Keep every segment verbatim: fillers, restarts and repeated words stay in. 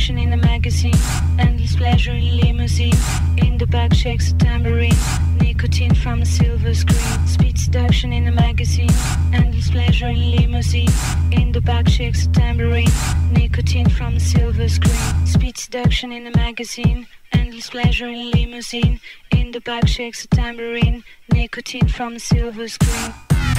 seduction in the magazine, endless pleasure in limousine. In the back shakes a tambourine, nicotine from a silver screen. Speed seduction in the magazine, endless pleasure in limousine. In the back shakes a tambourine, nicotine from a silver screen. Speed seduction in the magazine, endless pleasure in limousine. In the back shakes a tambourine, nicotine from a silver screen.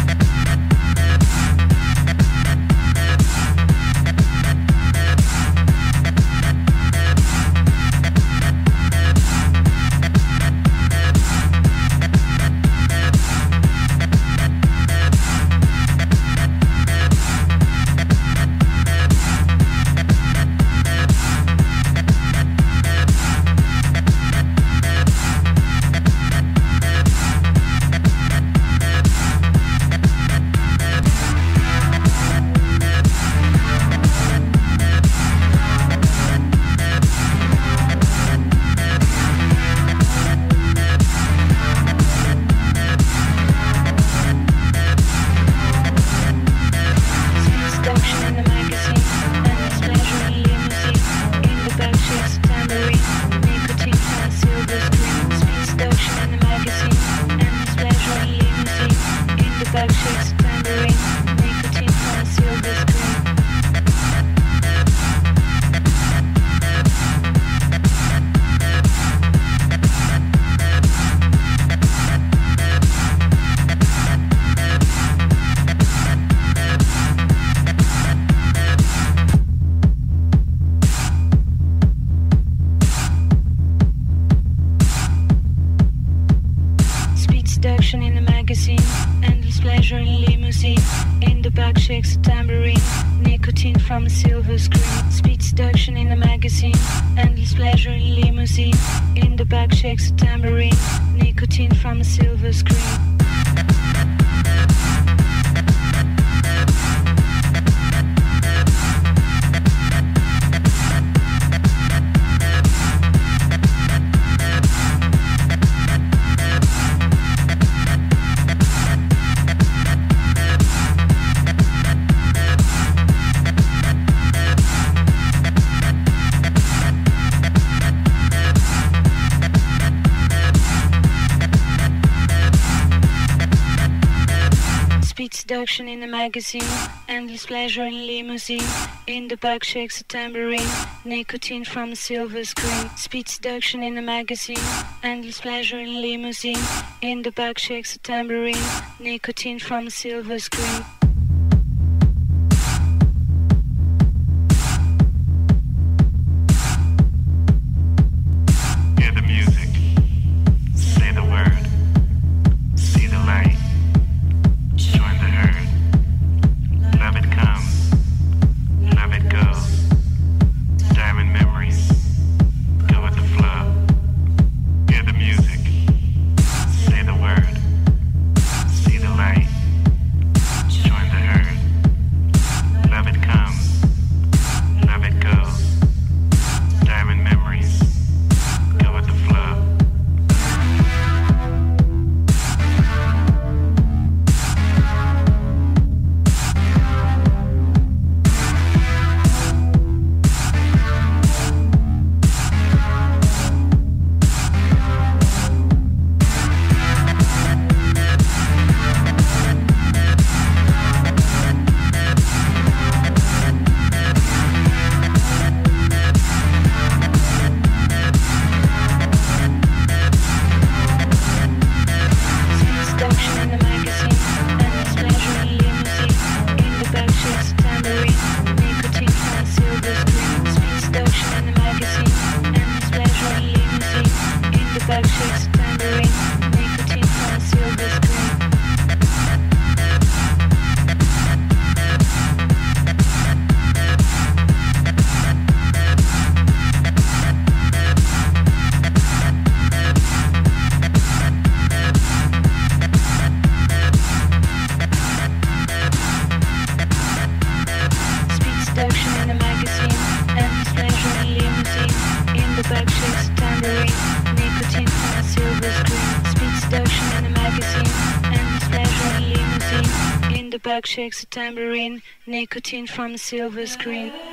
In the magazine, endless pleasure in limousine. In the back shakes a tambourine, nicotine from a silver screen. Speed seduction in the magazine, endless pleasure in limousine. In the back shakes a tambourine, nicotine from a silver screen. Seduction in the magazine, endless pleasure in limousine. In the back shakes a tambourine, nicotine from a silver screen. Speed seduction in the magazine, endless pleasure in limousine. In the back shakes a tambourine, nicotine from a silver screen. Hear the music, say the word, see the light. Join the herd. Love it comes, love it goes. Diamond memories, go with the flow. Hear the music, say the word, see the light. Join the herd. Love it comes, love it goes. Diamond memories, go with the flow. Back shakes a tambourine, nicotine from a silver screen.